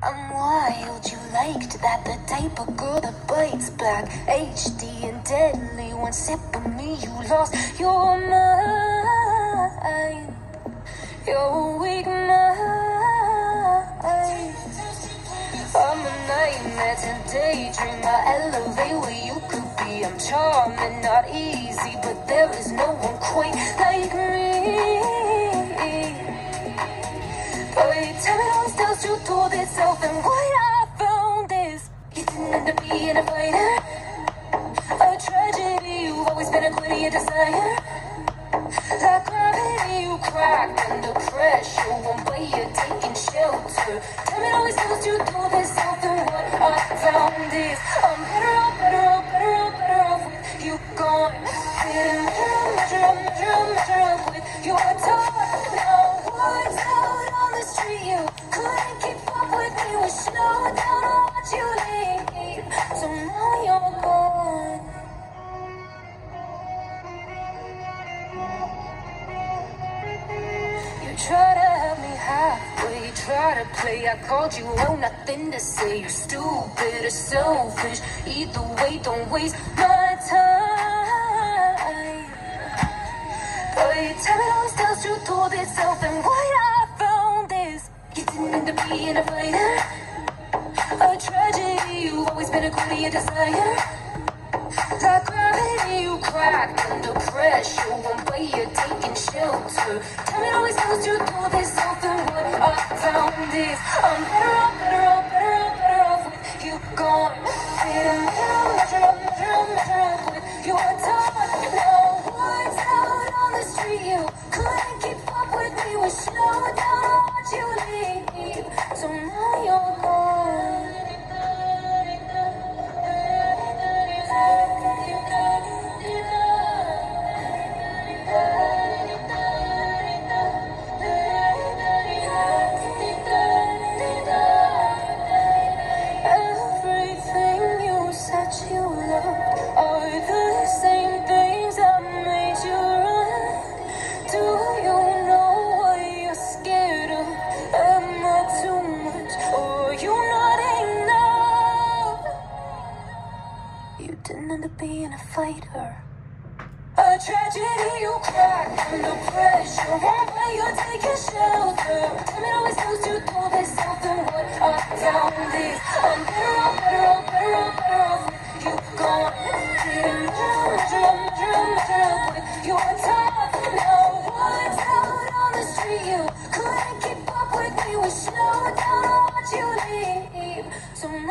I'm wild, you liked that. The type of girl that bites back. HD and deadly, one sip of me, you lost your mind. Your weak mind. I'm a nightmare to daydream. I elevate where you could be. I'm charming, not easy, but there is no one quite like me. Boy, tell me how it tells you through this self, and what I found is you didn't end up being a fighter. A tragedy, you've always been a quitter, your desire. Like gravity, you cracked under pressure. One way you're taking shelter. Tell me how it tells you through this self, and what I found is I'm better off, better off, better off, better off with you gone. Didn't measure up with your talk. Now what's out on the street? You couldn't keep up with me. We slowed down on what you leave. So now you're gone. You try to help me halfway, you try to play. I called you out, nothing to say. You're stupid or selfish. Either way, don't waste my time. Boy, tell me how it tells you through this self, and what I found is you didn't end up being a fighter. A tragedy, you've always been a quitter, your desire. Like gravity, you cracked under pressure. One way you're taking shelter. Tell me how it tells you through this self, and what I found is I'm better off, better off, better off, better off with you gone. Didn't measure up with your talk. Now what's out on the street? You couldn't keep up with me. We slowed down on what you leave. So now you're gone. Everything you said you loved are the same things that made you run. Do you know what you're scared of? Am I too much, or you not enough? You didn't end up being a fighter. A tragedy, you cracked under pressure. One way you're taking shelter. Tell me how it tells you through this self, and what I found is I'm better off, better off, better off, better off with you gone. Didn't measure up with your talk. Now what's out on the street? You couldn't keep up with me. We slowed down on what you leave. So now